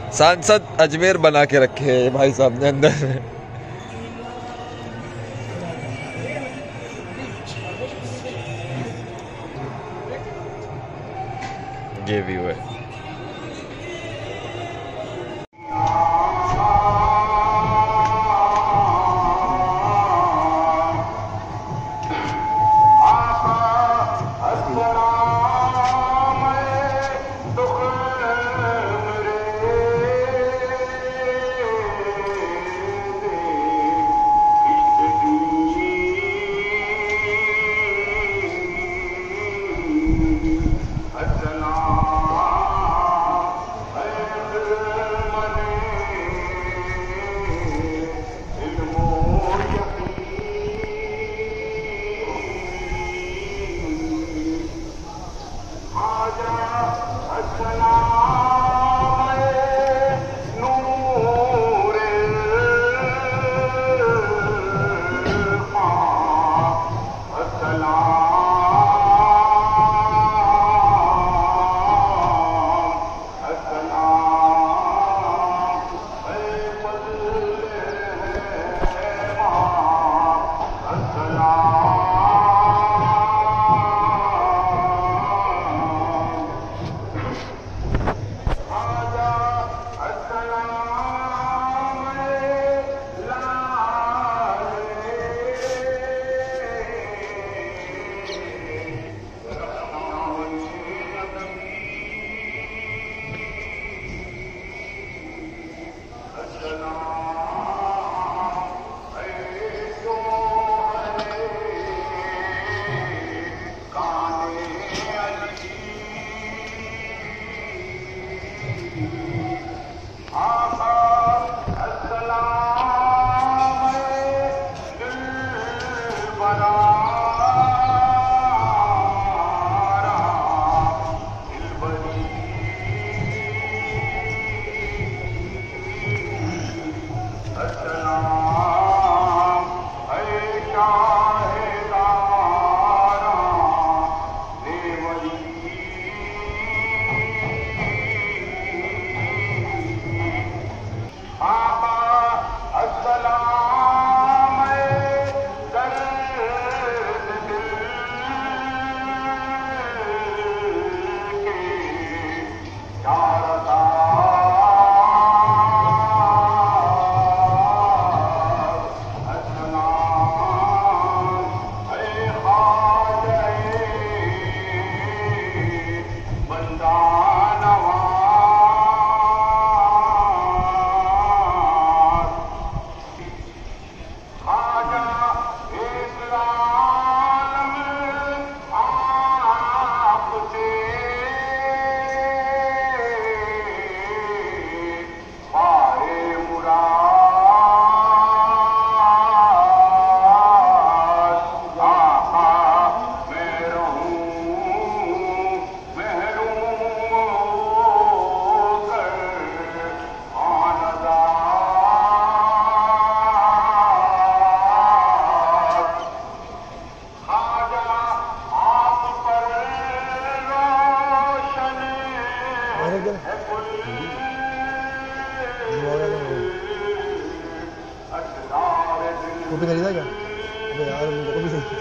सांसद अजमेर बना के रखे हैं भाई साहब ने अंदर। ये व्यू है। कॉपी खरीदा क्या? अबे यार मुझे कॉपी चाहिए।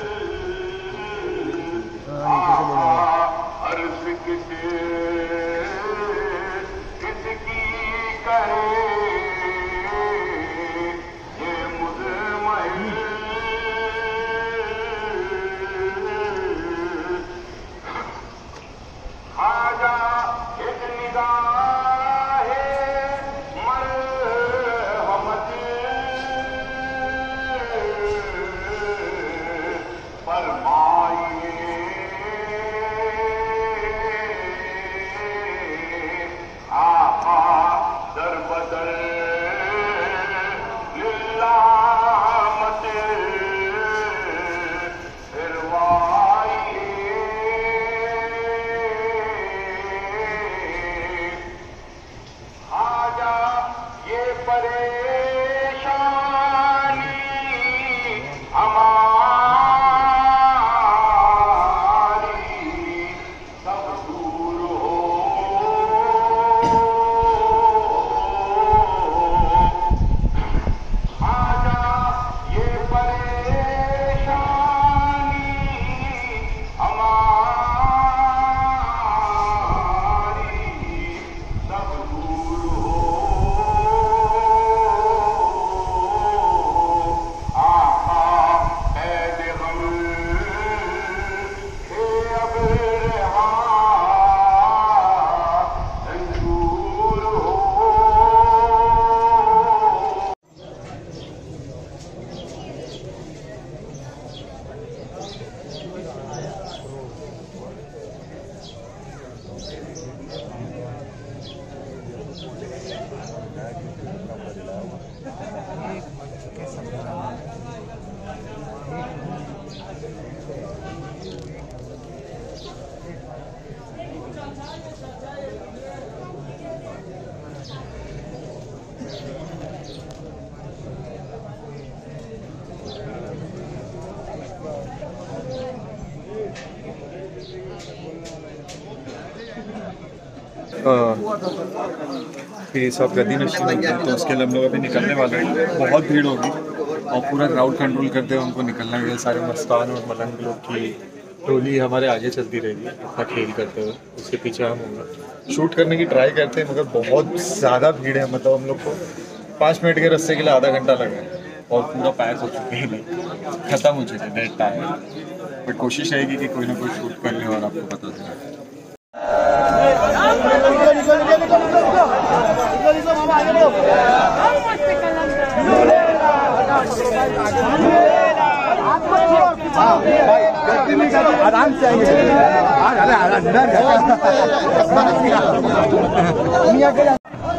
फिर सब गद्दी नशीन होते हैं, तो उसके लिए हम लोग अभी निकलने वाले हैं। बहुत भीड़ होगी और पूरा क्राउड कंट्रोल करते हुए उनको निकलना है। सारे मस्तान और मलंग लोग की टोली हमारे आगे चलती रहेगी अपना खेल करते हुए, उसके पीछे हम होंगे। शूट करने की ट्राई करते हैं मगर बहुत ज़्यादा भीड़ है। मतलब हम लोग को 5 मिनट के रास्ते के लिए आधा घंटा लगा है और पूरा पैक हो चुके हैं, लोग ख़त्म हो चुके हैं, डेट टाइम। बट कोशिश रहेगी कि कोई ना कोई शूट कर ले और आपको पता चले। आराम से आइए।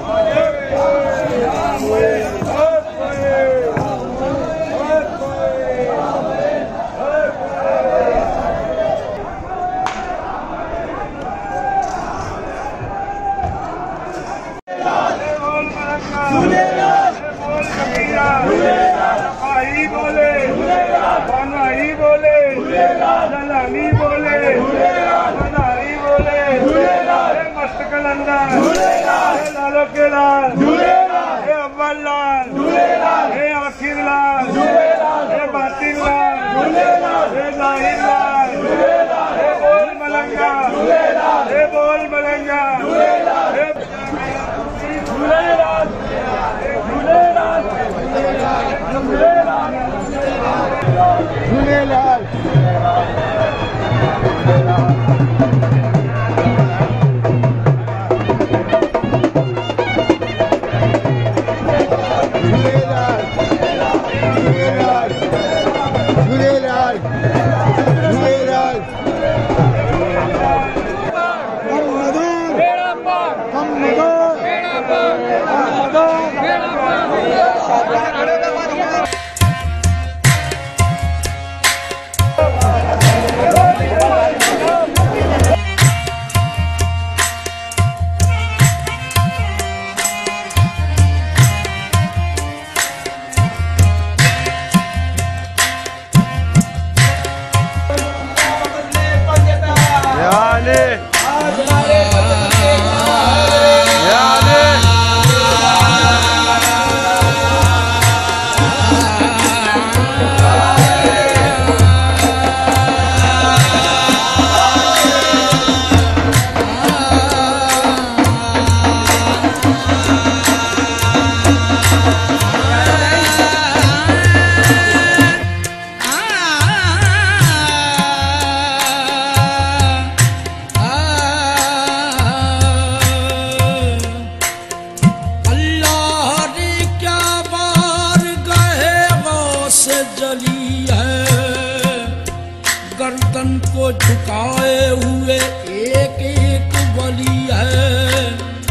गर्दन को झुकाए हुए एक एक वली है।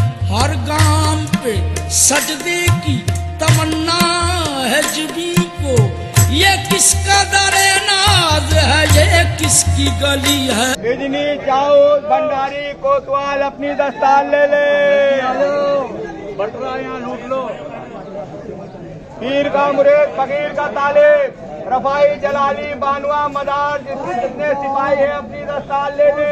हर गांव पे सजदे की तमन्ना है जुबी को। ये किसका दरे नाज है, ये किसकी गली है। बिजनी चाउर भंडारी कोतवाल अपनी दस्तार ले ले। बटरा यहाँ लूट लो। पीर का मुरीद फकीर का तालिब रफाई जलाली बानुआ मदार जितने सिपाही है अपनी दस्तार ले ले।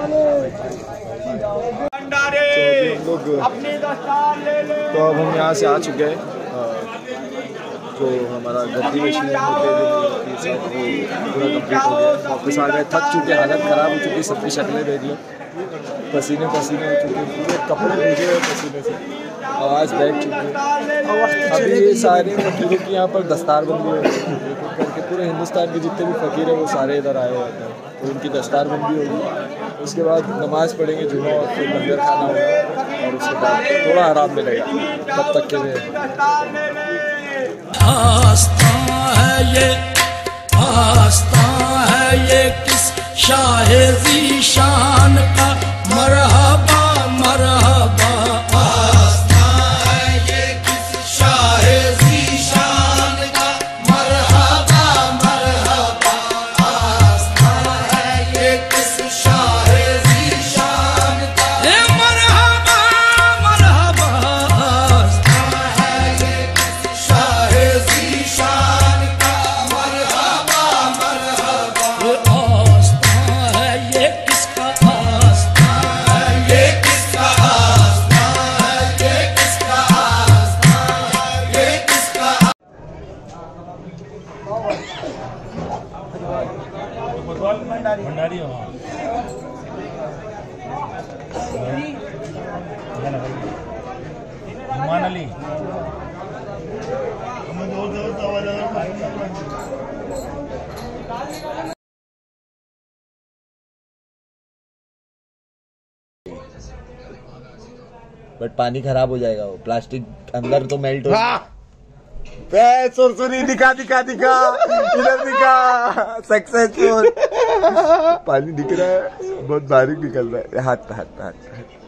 भंडारे अपनी दस्तार ले ले। तो अब हम यहाँ से आ चुके हैं। जो हमारा गद्दी मशीन पूरा कंप्लीट हो गया। वापस आ गए, थक चुके, हालत ख़राब हो चुकी, सबकी शक्लें देख लो, पसीने पसीने हो चुके, पूरे कपड़े भीगे हुए पसीने से, आवाज़ बैठ चुकी है। अभी ये सारे फकीरों की यहाँ पर दस्तारबंदी हो रही है करके। पूरे हिंदुस्तान के जितने भी फ़कीर हैं वो सारे इधर आए हुए हैं, तो उनकी दस्तारबंदी होगी। उसके बाद नमाज़ पढ़ेंगे जुमा और फिर लंगर खाना होगा और उसके बाद थोड़ा आराम मिलेगा। तब तक के लिए आस्था है ये किस शाहे ज़ीशान का। मरहबा मरहबा। आस्था है ये किस शाहे ज़ीशान का। मरहबा मरहबा। आस्था है ये किस शाहे ज़ीशान का। मरहबा मरहबा। आस्था है ये किस शाहे ज़ीशान का। मरहबा मरहबा। आस्था है ये किसका। आस्था है खिलाड़ी हो मान अली बट पानी खराब हो जाएगा, वो प्लास्टिक अंदर तो मेल्ट हो। सुरसुरी दिखा दिखा दिखा, इधर दिखा, सक्सेसफुल। पानी दिख रहा है, बहुत बारीक निकल रहा है। हाथ पे हाथ पे हाथ पे।